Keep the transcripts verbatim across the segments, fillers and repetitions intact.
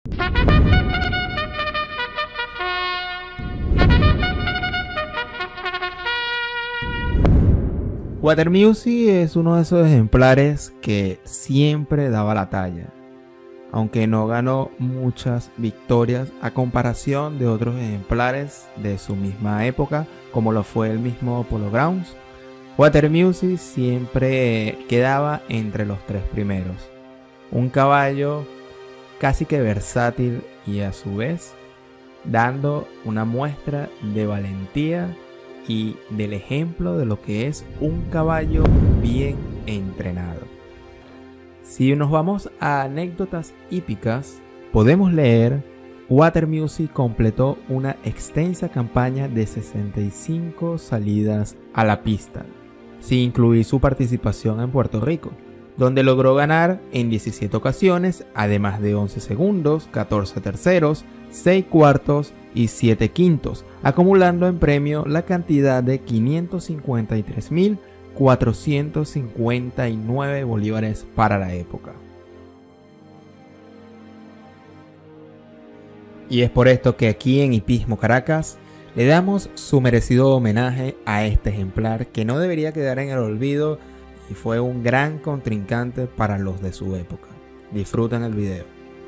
Water Music es uno de esos ejemplares que siempre daba la talla, aunque no ganó muchas victorias a comparación de otros ejemplares de su misma época, como lo fue el mismo Polo Grounds. Water Music siempre quedaba entre los tres primeros. Un caballo casi que versátil y a su vez dando una muestra de valentía y del ejemplo de lo que es un caballo bien entrenado. Si nos vamos a anécdotas hípicas, podemos leer: Water Music completó una extensa campaña de sesenta y cinco salidas a la pista, sin incluir su participación en Puerto Rico, donde logró ganar en diecisiete ocasiones, además de once segundos, catorce terceros, seis cuartos y siete quintos, acumulando en premio la cantidad de quinientos cincuenta y tres mil cuatrocientos cincuenta y nueve bolívares para la época. Y es por esto que aquí en Hipismo Caracas le damos su merecido homenaje a este ejemplar que no debería quedar en el olvido y fue un gran contrincante para los de su época. Disfruten el video.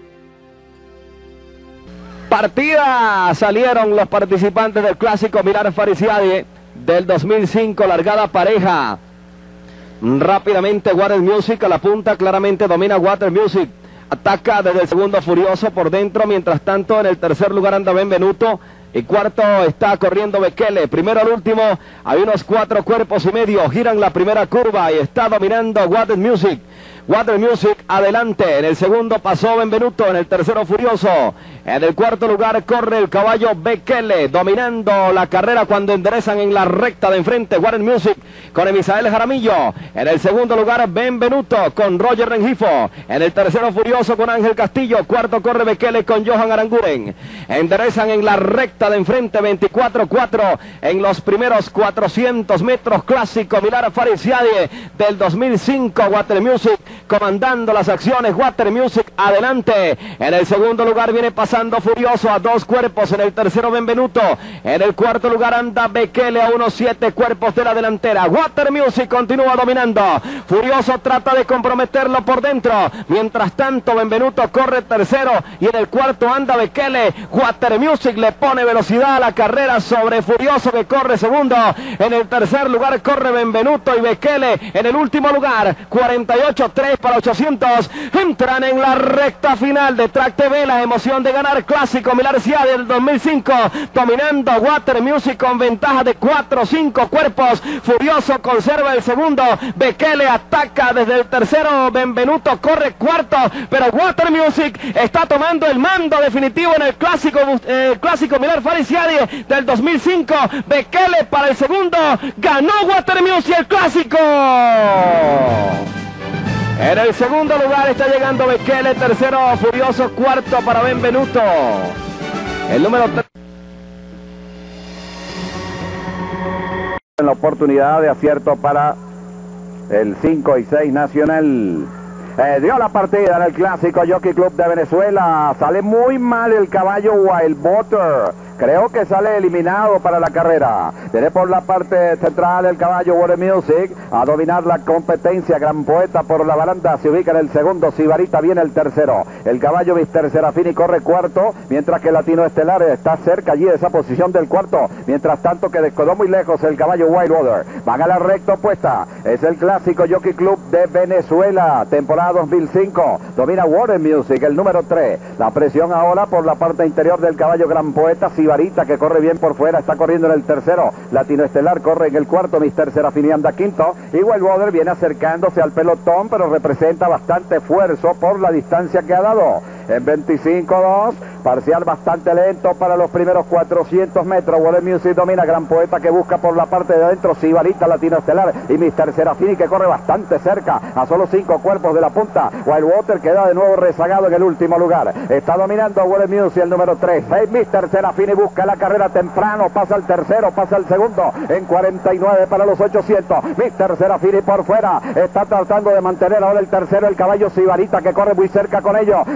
Partida, salieron los participantes del clásico Milar Farisiade del dos mil cinco, largada pareja. Rápidamente Water Music a la punta, claramente domina Water Music. Ataca desde el segundo Furioso por dentro, mientras tanto en el tercer lugar anda Benvenuto. Y cuarto está corriendo Bekele. Primero al último hay unos cuatro cuerpos y medio. Giran la primera curva y está dominando Water Music. Water Music adelante. En el segundo pasó Benvenuto. En el tercero Furioso. En el cuarto lugar corre el caballo Bekele, dominando la carrera cuando enderezan en la recta de enfrente. Water Music con Emisael Jaramillo. En el segundo lugar Benvenuto con Roger Rengifo. En el tercero Furioso con Ángel Castillo. Cuarto corre Bekele con Johan Aranguren. Enderezan en la recta de enfrente, veinticuatro cuatro en los primeros cuatrocientos metros. Clásico Milar Farisiade del dos mil cinco. Water Music comandando las acciones. Water Music adelante. En el segundo lugar viene pasando Furioso a dos cuerpos. En el tercero Benvenuto. En el cuarto lugar anda Bekele a unos siete cuerpos de la delantera. Water Music continúa dominando. Furioso trata de comprometerlo por dentro. Mientras tanto Benvenuto corre tercero y en el cuarto anda Bekele. Water Music le pone velocidad a la carrera sobre Furioso, que corre segundo. En el tercer lugar corre Benvenuto y Bekele en el último lugar. cuarenta y ocho tres para ochocientos. Entran en la recta final de Track T V. La emoción de ganar clásico Milar Farisiade del dos mil cinco. Dominando Water Music con ventaja de cuatro o cinco cuerpos. Furioso conserva el segundo. Bekele ataca desde el tercero. Benvenuto corre cuarto. Pero Water Music está tomando el mando definitivo en el clásico, eh, clásico Milar Farisiade del dos mil cinco. Bekele para el segundo. Ganó Water Music el clásico. En el segundo lugar está llegando Bekele, tercero Furioso, cuarto para Benvenuto. El número tres. En la oportunidad de acierto para el cinco y seis Nacional. Eh, dio la partida en el clásico Jockey Club de Venezuela. Sale muy mal el caballo Wild Butter. Creo que sale eliminado para la carrera. Viene por la parte central el caballo Water Music a dominar la competencia. Gran Poeta por la baranda se ubica en el segundo. Sibarita viene el tercero. El caballo Mister Serafini corre cuarto, mientras que Latino Estelar está cerca allí de esa posición del cuarto. Mientras tanto que descoló muy lejos el caballo Wild Water. Van a la recta opuesta. Es el clásico Jockey Club de Venezuela, temporada dos mil cinco. Domina Water Music, el número tres. La presión ahora por la parte interior del caballo Gran Poeta. Sibarita, que corre bien por fuera, está corriendo en el tercero. Latino Estelar corre en el cuarto. Mister Serafini anda quinto. Y Wild Water viene acercándose al pelotón, pero representa bastante esfuerzo por la distancia que ha dado. En veinticinco dos, parcial bastante lento para los primeros cuatrocientos metros. Water Music domina. Gran Poeta, que busca por la parte de adentro. Sibarita, Latino Estelar y Mister Serafini, que corre bastante cerca, a solo cinco cuerpos de la punta. Wild Water queda de nuevo rezagado en el último lugar. Está dominando Water Music, el número tres. Hey, Mister Serafini busca la carrera temprano, pasa al tercero, pasa al segundo. En cuarenta y nueve para los ochocientos. Mister Serafini por fuera, está tratando de mantener ahora el tercero, el caballo Sibarita, que corre muy cerca con ellos. Gran Poeta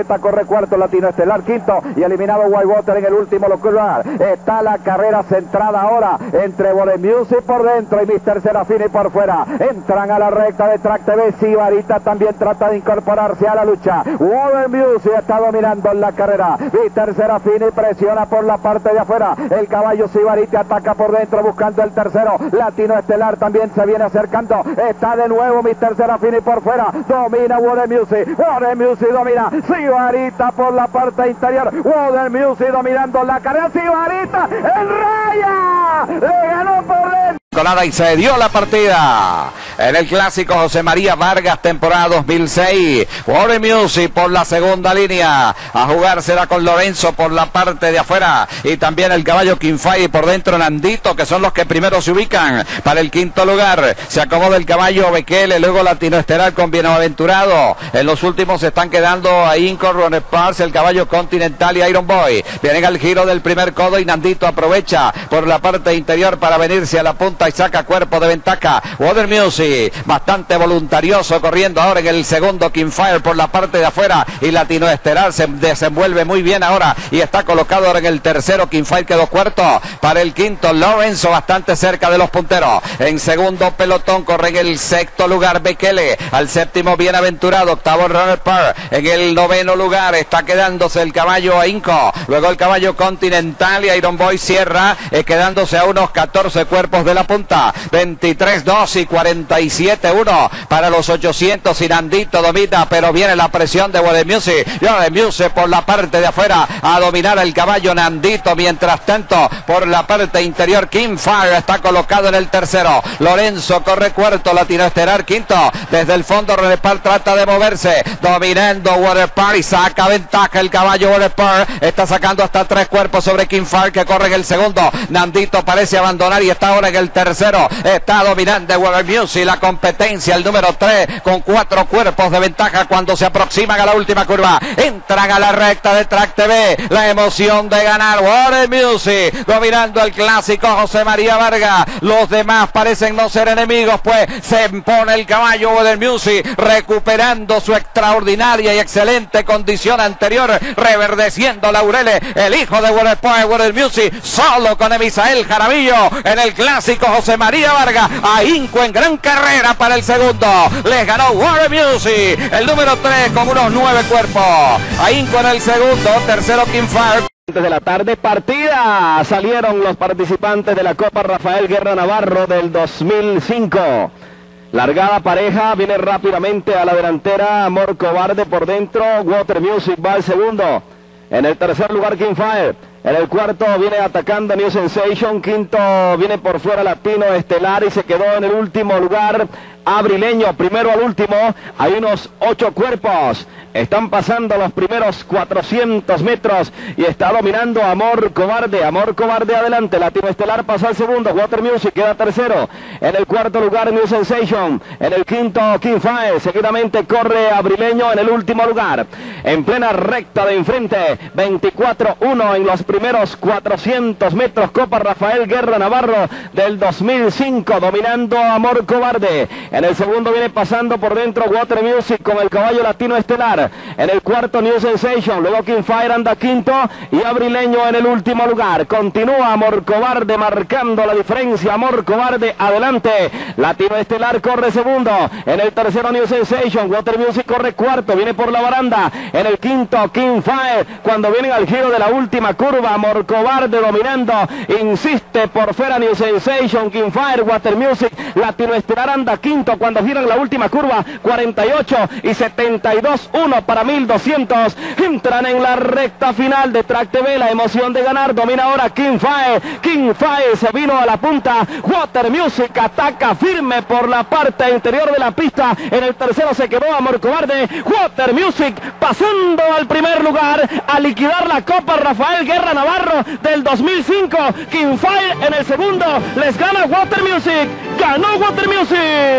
recta, corre cuarto Latino Estelar, quinto y eliminado Whitewater en el último lugar. Está la carrera centrada ahora entre Water Music por dentro y mister Serafini por fuera. Entran a la recta de Track T V. Sibarita también trata de incorporarse a la lucha. Water Music está dominando en la carrera. mister Serafini presiona por la parte de afuera. El caballo Sibarita ataca por dentro buscando el tercero. Latino Estelar también se viene acercando. Está de nuevo mister Serafini por fuera. Domina Water Music. Water Music domina. Sibarita por la parte interior. Water Music dominando la carrera. Sibarita en raya. Le ganó por dentro. Nada y se dio la partida en el clásico José María Vargas temporada dos mil seis. Water Music por la segunda línea a jugársela con Lorenzo por la parte de afuera y también el caballo Kinfai por dentro Nandito, que son los que primero se ubican para el quinto lugar. Se acomoda el caballo Bekele, luego Latino Estelar con Bienaventurado. En los últimos se están quedando a Inco, Runner Pars, el caballo Continental y Iron Boy. Vienen al giro del primer codo y Nandito aprovecha por la parte interior para venirse a la punta y saca cuerpo de ventaja. Water Music bastante voluntarioso corriendo ahora en el segundo. Kinfire por la parte de afuera y Latino Estelar se desenvuelve muy bien ahora y está colocado ahora en el tercero. Kinfire quedó cuarto. Para el quinto Lorenzo bastante cerca de los punteros. En segundo pelotón corre en el sexto lugar Bekele. Al séptimo Bienaventurado. Octavo Runner Par. En el noveno lugar está quedándose el caballo Inco. Luego el caballo Continental y Iron Boy cierra eh, quedándose a unos catorce cuerpos de la punta. veintitrés dos y cuarenta y siete uno para los ochocientos y Nandito domina, pero viene la presión de Water Music. Water Music por la parte de afuera a dominar el caballo Nandito. Mientras tanto, por la parte interior Kinfire está colocado en el tercero. Lorenzo corre cuarto, Latino Estelar quinto. Desde el fondo Renepal trata de moverse, dominando Water Park y saca ventaja el caballo Water Park. Está sacando hasta tres cuerpos sobre Kinfire, que corre en el segundo. Nandito parece abandonar y está ahora en el tercero. Está dominando Water Music la competencia, el número tres con cuatro cuerpos de ventaja cuando se aproximan a la última curva. Entran a la recta de Track T V. La emoción de ganar Water Music dominando el clásico José María Vargas. Los demás parecen no ser enemigos, pues se impone el caballo Water Music recuperando su extraordinaria y excelente condición anterior, reverdeciendo laureles. El hijo de Water Park, Water Music, solo con Emisael Jaramillo en el clásico José María Vargas. A Inco en gran carrera para el segundo. Les ganó Water Music, el número tres con unos nueve cuerpos. A Inco en el segundo, tercero Kinfire. De la tarde, partida. Salieron los participantes de la Copa Rafael Guerra Navarro del dos mil cinco. Largada pareja, viene rápidamente a la delantera Amor Cobarde por dentro. Water Music va al segundo. En el tercer lugar Kinfire. En el cuarto viene atacando New Sensation. Quinto viene por fuera Latino Estelar y se quedó en el último lugar Abrileño. Primero al último hay unos ocho cuerpos. Están pasando los primeros cuatrocientos metros y está dominando Amor Cobarde. Amor Cobarde adelante. Latino Estelar pasa al segundo. Water Music queda tercero. En el cuarto lugar New Sensation. En el quinto Kinfire. Seguidamente corre Abrileño en el último lugar. En plena recta de enfrente. veinticuatro uno en los primeros cuatrocientos metros. Copa Rafael Guerra Navarro del dos mil cinco. Dominando Amor Cobarde. En el segundo viene pasando por dentro Water Music con el caballo Latino Estelar. En el cuarto New Sensation. Luego Kinfire anda quinto y Abrileño en el último lugar. Continúa Amor Cobarde marcando la diferencia. Amor Cobarde adelante. Latino Estelar corre segundo. En el tercero New Sensation. Water Music corre cuarto. Viene por la baranda. En el quinto Kinfire. Cuando vienen al giro de la última curva, Amor Cobarde dominando. Insiste por fuera New Sensation. Kinfire. Water Music. Latino Estelar anda quinto cuando giran la última curva. cuarenta y ocho y setenta y dos uno para mil doscientos. Entran en la recta final de Track T V. La emoción de ganar domina ahora Kinfire. Kinfire se vino a la punta. Water Music ataca firme por la parte interior de la pista. En el tercero se quedó Amor Cobarde. Water Music pasando al primer lugar a liquidar la Copa Rafael Guerra Navarro del dos mil cinco. Kinfire en el segundo. Les gana Water Music. Ganó Water Music.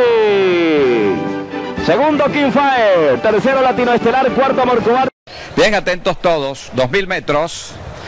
Segundo Kinfire, tercero Latino Estelar, cuarto Amor Cobarde. Bien atentos todos, dos mil metros.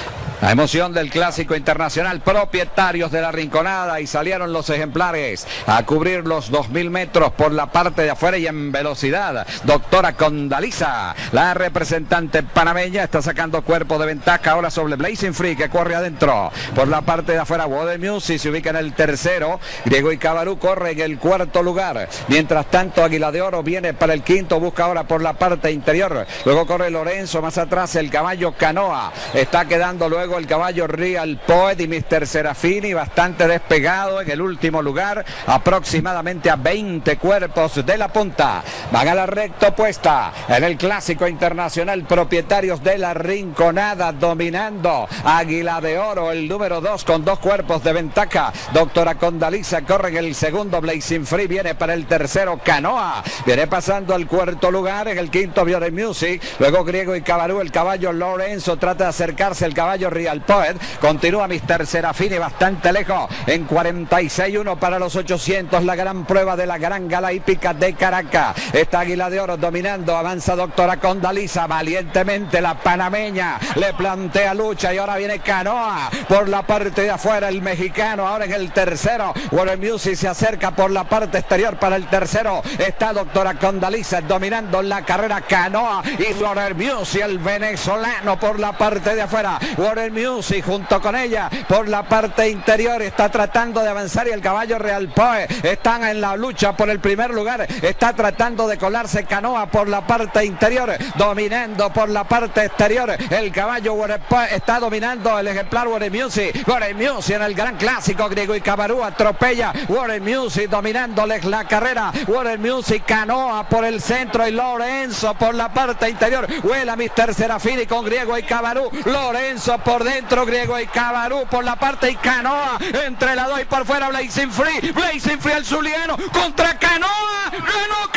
La emoción del Clásico Internacional, propietarios de la Rinconada, y salieron los ejemplares a cubrir los dos mil metros por la parte de afuera y en velocidad. Doctora Condaliza, la representante panameña, está sacando cuerpo de ventaja ahora sobre Blazing Free, que corre adentro. Por la parte de afuera, Water Music se ubica en el tercero. Griego y Cabarú corre en el cuarto lugar. Mientras tanto, Águila de Oro viene para el quinto, busca ahora por la parte interior. Luego corre Lorenzo, más atrás el caballo Canoa. Está quedando luego el caballo Real Poet y mister Serafini, bastante despegado en el último lugar, aproximadamente a veinte cuerpos de la punta. Van a la recta opuesta en el Clásico Internacional, propietarios de la Rinconada, dominando Águila de Oro, el número dos, con dos cuerpos de ventaja. Doctora Condaliza corre en el segundo, Blazing Free viene para el tercero, Canoa viene pasando al cuarto lugar, en el quinto Water Music, luego Griego y Cabarú, el caballo Lorenzo trata de acercarse, el caballo Real Poet, continúa mister Serafini bastante lejos, en cuarenta y seis uno para los ochocientos, la gran prueba de la gran gala hípica de Caracas. Está Águila de Oro dominando, avanza Doctora Condaliza, valientemente la panameña le plantea lucha, y ahora viene Canoa por la parte de afuera, el mexicano ahora en el tercero. Water Music se acerca por la parte exterior para el tercero, está Doctora Condaliza dominando la carrera, Canoa y Water Music, el venezolano, por la parte de afuera. Water Music junto con ella por la parte interior está tratando de avanzar, y el caballo Real Poe están en la lucha por el primer lugar, está tratando de colarse Canoa por la parte interior, dominando por la parte exterior el caballo Water Poe, está dominando el ejemplar Water Music. Water Music en el gran clásico, Griego y Cabarú atropella Water Music dominándoles la carrera. Water Music, Canoa por el centro y Lorenzo por la parte interior. Vuela mister Serafini con Griego y Cabarú, Lorenzo por dentro, Griego y Cabarú por la parte y Canoa entre la dos y por fuera Blazing Free, Blazing Free el zuliano contra Canoa, ganó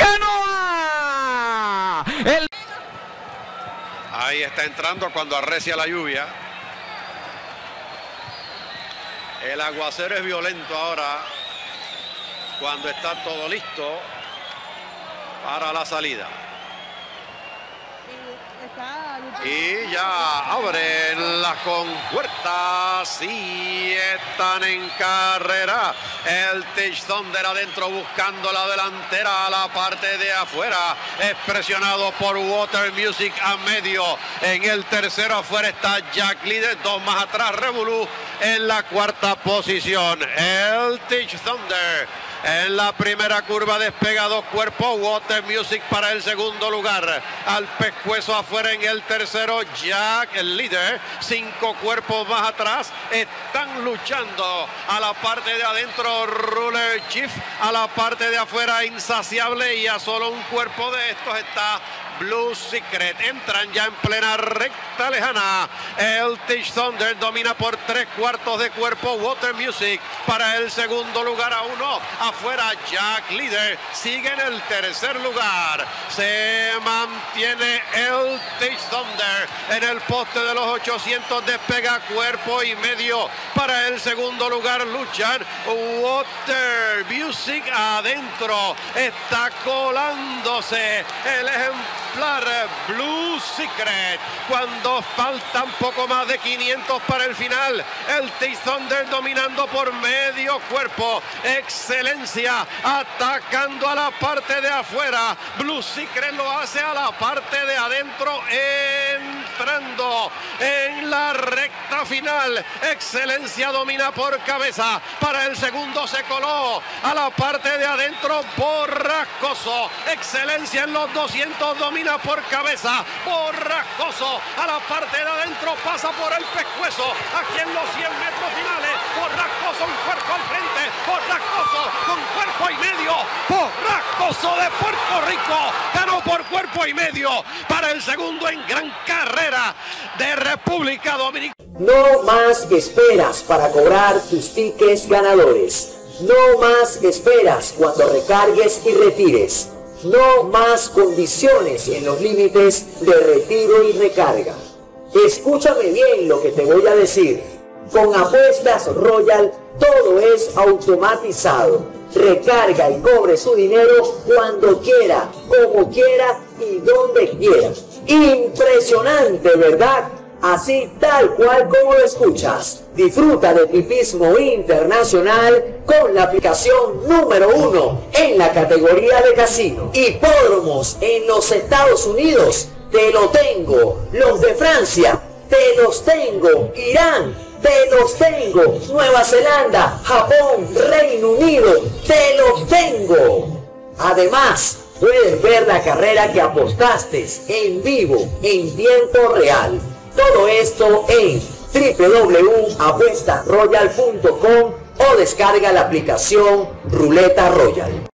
Canoa. El... Ahí está entrando cuando arrecia la lluvia. El aguacero es violento ahora cuando está todo listo para la salida. Y ya abren las compuertas y están en carrera. El Teach Thunder adentro buscando la delantera a la parte de afuera. Es presionado por Water Music a medio. En el tercero afuera está Jack Leader. Dos más atrás Revolú en la cuarta posición. El Teach Thunder en la primera curva despega dos cuerpos. Water Music para el segundo lugar. Al pescuezo afuera en el tercero Jack, el líder. Cinco cuerpos más atrás. Están luchando a la parte de adentro Ruler Chief. A la parte de afuera Insaciable. Y a solo un cuerpo de estos está Blue Secret. Entran ya en plena recta lejana. El Teach Thunder domina por tres cuartos de cuerpo. Water Music para el segundo lugar a uno. Afuera Jack Leader sigue en el tercer lugar. Se mantiene el Teach Thunder en el poste de los ochocientos. Despega cuerpo y medio para el segundo lugar. Luchan Water Music adentro. Está colándose el ejemplar Blue Secret cuando faltan poco más de quinientos para el final. El Teach Thunder dominando por medio cuerpo. Excelencia atacando a la parte de afuera. Blue Secret lo hace a la parte de adentro, entrando en la recta final. Excelencia domina por cabeza. Para el segundo se coló a la parte de adentro Borrascoso. Excelencia en los doscientos domina por cabeza. Borrascoso a la parte de adentro pasa por el pescuezo. Aquí en los cien metros finales Borrascoso un cuerpo al frente. Borrascoso con cuerpo y medio. Borrascoso de Puerto Rico ganó por cuerpo y medio para el segundo en gran carrera de República Dominicana. No más esperas para cobrar tus tickets ganadores. No más esperas cuando recargues y retires. No más condiciones en los límites de retiro y recarga. Escúchame bien lo que te voy a decir. Con Apuestas Royal todo es automatizado. Recarga y cobre su dinero cuando quiera, como quiera y donde quiera. Impresionante, ¿verdad? Así tal cual como lo escuchas. Disfruta del hipismo internacional con la aplicación número uno en la categoría de casino. Hipódromos en los Estados Unidos, te lo tengo. Los de Francia, te los tengo. Irán, te los tengo. Nueva Zelanda, Japón, Reino Unido, te los tengo. Además, puedes ver la carrera que apostaste en vivo, en tiempo real. Todo esto en doble u doble u doble u punto apuesta royal punto com o descarga la aplicación Ruleta Royal.